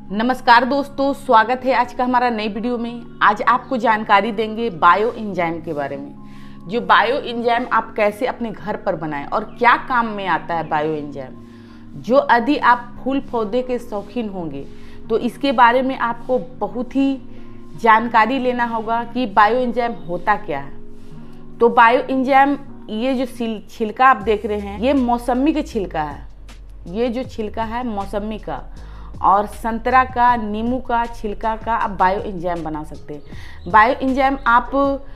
नमस्कार दोस्तों, स्वागत है आज का हमारा नई वीडियो में। आज आपको जानकारी देंगे बायो एंजाइम के बारे में। जो बायो एंजाइम आप कैसे अपने घर पर बनाएं और क्या काम में आता है बायो एंजाइम। जो यदि आप फूल पौधे के शौकीन होंगे तो इसके बारे में आपको बहुत ही जानकारी लेना होगा कि बायो एंजाइम होता क्या है। तो बायो एंजाइम, ये जो छिलका आप देख रहे हैं, ये मौसमी का छिलका है। ये जो छिलका है मौसमी का और संतरा का, नींबू का छिलका का आप बायो एंजाइम बना सकते हैं। बायो एंजाइम आप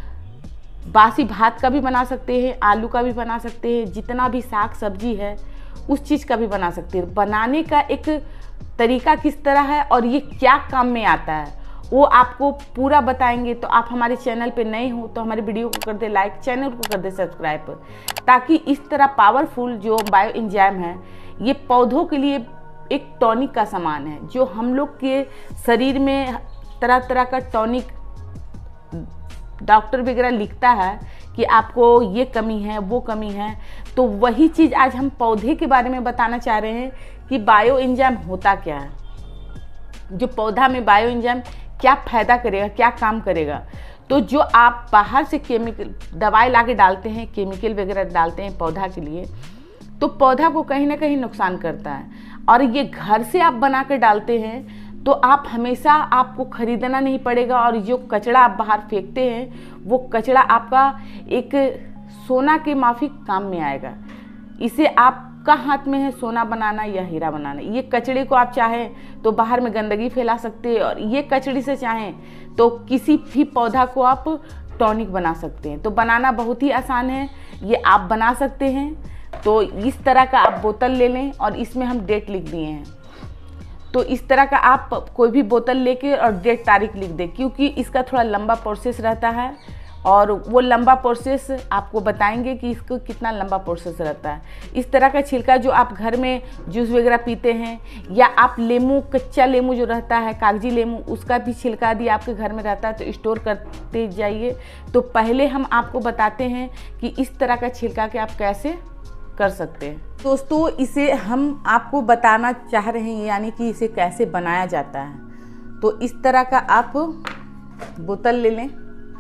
बासी भात का भी बना सकते हैं, आलू का भी बना सकते हैं, जितना भी साग सब्जी है उस चीज़ का भी बना सकते हैं। बनाने का एक तरीका किस तरह है और ये क्या काम में आता है वो आपको पूरा बताएंगे। तो आप हमारे चैनल पे नए हो तो हमारे वीडियो को कर दे लाइक, चैनल को कर दे सब्सक्राइब, ताकि इस तरह पावरफुल जो बायो एंजाइम है ये पौधों के लिए एक टॉनिक का सामान है। जो हम लोग के शरीर में तरह तरह का टॉनिक डॉक्टर वगैरह लिखता है कि आपको ये कमी है वो कमी है, तो वही चीज़ आज हम पौधे के बारे में बताना चाह रहे हैं कि बायो एंजाइम होता क्या है। जो पौधा में बायो एंजाइम क्या फ़ायदा करेगा, क्या काम करेगा। तो जो आप बाहर से केमिकल दवाई ला के डालते हैं, केमिकल वगैरह डालते हैं पौधा के लिए, तो पौधा को कहीं ना कहीं नुकसान करता है। और ये घर से आप बना कर डालते हैं तो आप हमेशा आपको खरीदना नहीं पड़ेगा। और जो कचरा आप बाहर फेंकते हैं वो कचरा आपका एक सोना के माफिक काम में आएगा। इसे आपका हाथ में है सोना बनाना या हीरा बनाना। ये कचड़े को आप चाहें तो बाहर में गंदगी फैला सकते हैं और ये कचड़ी से चाहें तो किसी भी पौधा को आप टॉनिक बना सकते हैं। तो बनाना बहुत ही आसान है, ये आप बना सकते हैं। तो इस तरह का आप बोतल ले लें और इसमें हम डेट लिख दिए हैं। तो इस तरह का आप कोई भी बोतल लेके और डेट तारीख लिख दें, क्योंकि इसका थोड़ा लंबा प्रोसेस रहता है और वो लंबा प्रोसेस आपको बताएंगे कि इसको कितना लंबा प्रोसेस रहता है। इस तरह का छिलका जो आप घर में जूस वगैरह पीते हैं, या आप लेमू, कच्चा लेमू जो रहता है, कागजी लेमू, उसका भी छिलका यदि आपके घर में रहता है तो स्टोर करते जाइए। तो पहले हम आपको बताते हैं कि इस तरह का छिलका के आप कैसे कर सकते हैं। दोस्तों, इसे हम आपको बताना चाह रहे हैं, यानी कि इसे कैसे बनाया जाता है। तो इस तरह का आप बोतल ले लें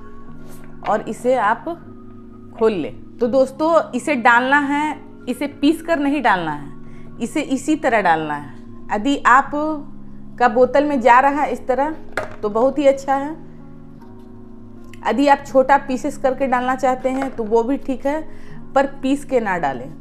और इसे आप खोल लें। तो दोस्तों, इसे डालना है, इसे पीस कर नहीं डालना है, इसे इसी तरह डालना है। यदि आप का बोतल में जा रहा है इस तरह तो बहुत ही अच्छा है। यदि आप छोटा पीसेस करके डालना चाहते हैं तो वो भी ठीक है, पर पीस के ना डालें।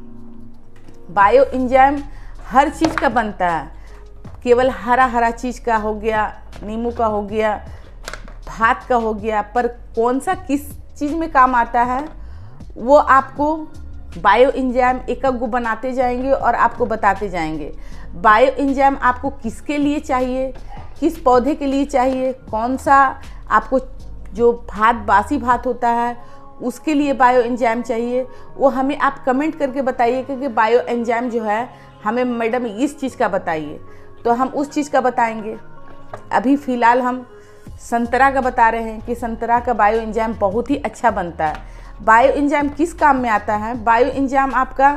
बायो एंजाइम हर चीज़ का बनता है, केवल हरा हरा चीज़ का हो गया, नींबू का हो गया, भात का हो गया, पर कौन सा किस चीज़ में काम आता है वो आपको बायो एंजाइम एक एक गो बनाते जाएंगे और आपको बताते जाएंगे। बायो एंजाइम आपको किसके लिए चाहिए, किस पौधे के लिए चाहिए, कौन सा आपको जो भात, बासी भात होता है उसके लिए बायो एंजाइम चाहिए, वो हमें आप कमेंट करके बताइए कि बायो एंजाइम जो है हमें मैडम इस चीज़ का बताइए, तो हम उस चीज़ का बताएंगे। अभी फ़िलहाल हम संतरा का बता रहे हैं कि संतरा का बायो एंजाइम बहुत ही अच्छा बनता है। बायो एंजाइम किस काम में आता है? बायो एंजाइम आपका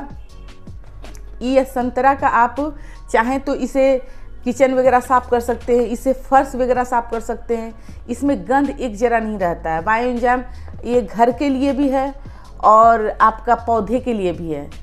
ये संतरा का आप चाहें तो इसे किचन वगैरह साफ़ कर सकते हैं, इसे फर्श वगैरह साफ़ कर सकते हैं। इसमें गंध एक जरा नहीं रहता है। बायो एंजाइम ये घर के लिए भी है और आपका पौधे के लिए भी है।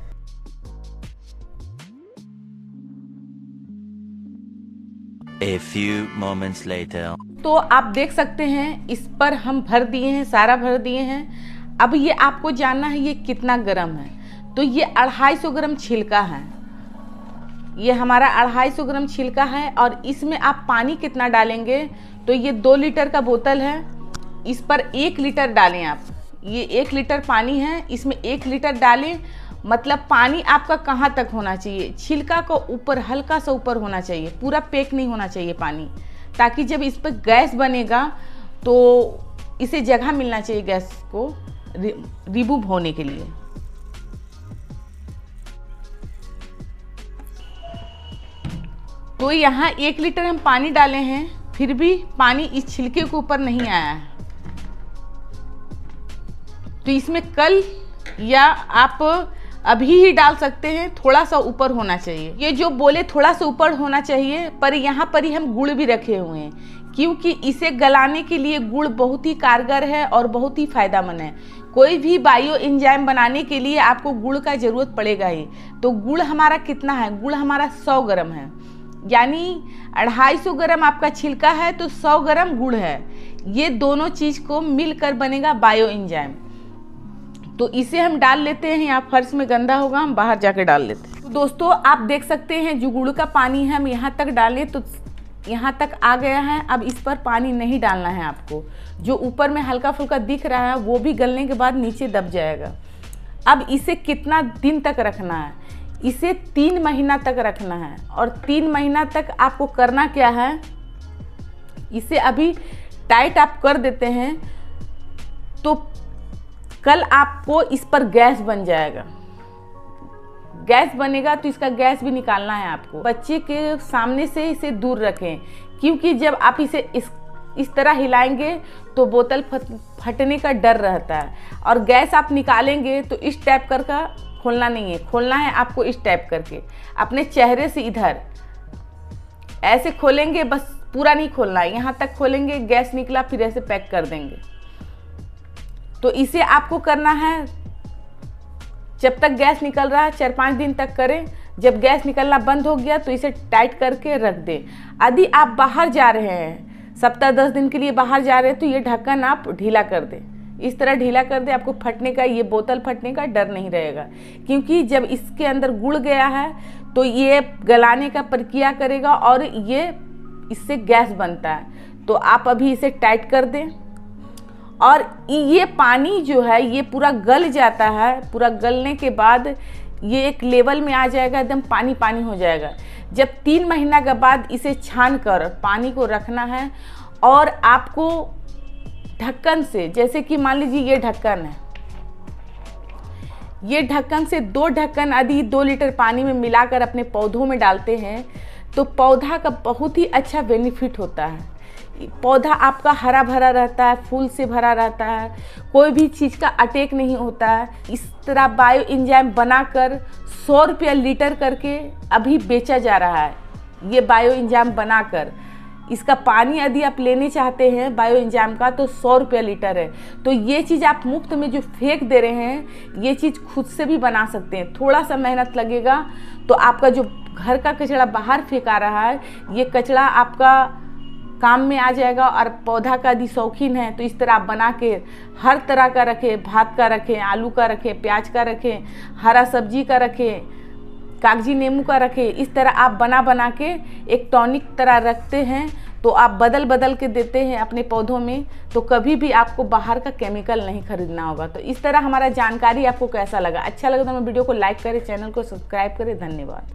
A few moments later. तो आप देख सकते हैं इस पर हम भर दिए हैं, सारा भर दिए हैं। अब ये आपको जानना है ये कितना गर्म है। तो ये 250 ग्राम छिलका है, ये हमारा 250 ग्राम छिलका है। और इसमें आप पानी कितना डालेंगे, तो ये 2 लीटर का बोतल है, इस पर 1 लीटर डालें आप। ये 1 लीटर पानी है, इसमें 1 लीटर डालें। मतलब पानी आपका कहाँ तक होना चाहिए, छिलका को ऊपर, हल्का सा ऊपर होना चाहिए, पूरा पैक नहीं होना चाहिए पानी, ताकि जब इस पर गैस बनेगा तो इसे जगह मिलना चाहिए गैस को रिमूव होने के लिए। तो यहाँ 1 लीटर हम पानी डाले हैं, फिर भी पानी इस छिलके के ऊपर नहीं आया है। तो इसमें कल या आप अभी ही डाल सकते हैं, थोड़ा सा ऊपर होना चाहिए। ये जो बोले थोड़ा सा ऊपर होना चाहिए, पर यहाँ पर ही हम गुड़ भी रखे हुए हैं, क्योंकि इसे गलाने के लिए गुड़ बहुत ही कारगर है और बहुत ही फायदेमंद है। कोई भी बायो एंजाइम बनाने के लिए आपको गुड़ का जरूरत पड़ेगा ही। तो गुड़ हमारा कितना है? गुड़ हमारा 100 ग्राम है, यानी 250 ग्राम आपका छिलका है तो 100 ग्राम गुड़ है। ये दोनों चीज को मिलकर बनेगा बायो एंजाइम। तो इसे हम डाल लेते हैं। यहाँ फर्श में गंदा होगा, हम बाहर जाके डाल लेते हैं। तो दोस्तों आप देख सकते हैं जो गुड़ का पानी है हम यहाँ तक डालें तो यहाँ तक आ गया है। अब इस पर पानी नहीं डालना है आपको। जो ऊपर में हल्का फुल्का दिख रहा है वो भी गलने के बाद नीचे दब जाएगा। अब इसे कितना दिन तक रखना है? इसे 3 महीना तक रखना है। और 3 महीना तक आपको करना क्या है, इसे अभी टाइट आप कर देते हैं तो कल आपको इस पर गैस बन जाएगा। गैस बनेगा तो इसका गैस भी निकालना है आपको। बच्चे के सामने से इसे दूर रखें, क्योंकि जब आप इसे इस तरह हिलाएंगे तो बोतल फटने का डर रहता है। और गैस आप निकालेंगे तो इस टाइप कर का खोलना नहीं है, खोलना है आपको इस टाइप करके अपने चेहरे से इधर ऐसे खोलेंगे, बस पूरा नहीं खोलना है, यहाँ तक खोलेंगे, गैस निकला फिर ऐसे पैक कर देंगे। तो इसे आपको करना है जब तक गैस निकल रहा है 4-5 दिन तक करें। जब गैस निकलना बंद हो गया तो इसे टाइट करके रख दें। यदि आप बाहर जा रहे हैं, सप्ताह 10 दिन के लिए बाहर जा रहे हैं, तो ये ढक्कन आप ढीला कर दें। इस तरह ढीला कर दे, आपको फटने का, ये बोतल फटने का डर नहीं रहेगा। क्योंकि जब इसके अंदर गुड़ गया है तो ये गलाने का प्रक्रिया करेगा और ये इससे गैस बनता है। तो आप अभी इसे टाइट कर दें और ये पानी जो है ये पूरा गल जाता है। पूरा गलने के बाद ये एक लेवल में आ जाएगा, एकदम पानी पानी हो जाएगा। जब 3 महीना के बाद इसे छान कर पानी को रखना है और आपको ढक्कन से, जैसे कि मान लीजिए ये ढक्कन है, ये ढक्कन से 2 ढक्कन यदि 2 लीटर पानी में मिलाकर अपने पौधों में डालते हैं तो पौधा का बहुत ही अच्छा बेनिफिट होता है। पौधा आपका हरा भरा रहता है, फूल से भरा रहता है, कोई भी चीज़ का अटैक नहीं होता है। इस तरह बायो एंजाइम बनाकर 100 रुपया लीटर करके अभी बेचा जा रहा है। ये बायो एंजाइम बनाकर इसका पानी यदि आप लेने चाहते हैं बायो एंजाइम का तो 100 रुपया लीटर है। तो ये चीज़ आप मुफ्त में जो फेंक दे रहे हैं, ये चीज़ खुद से भी बना सकते हैं। थोड़ा सा मेहनत लगेगा तो आपका जो घर का कचरा बाहर फेंका रहा है, ये कचरा आपका काम में आ जाएगा। और पौधा का यदि शौकीन है तो इस तरह आप बना के हर तरह का रखें, भात का रखें, आलू का रखें, प्याज का रखें, हरा सब्जी का रखें, कागजी नींबू का रखें। इस तरह आप बना बना के एक टॉनिक तरह रखते हैं तो आप बदल बदल के देते हैं अपने पौधों में, तो कभी भी आपको बाहर का केमिकल नहीं खरीदना होगा। तो इस तरह हमारा जानकारी आपको कैसा लगा? अच्छा लगा तो हमारे वीडियो को लाइक करें, चैनल को सब्सक्राइब करें। धन्यवाद।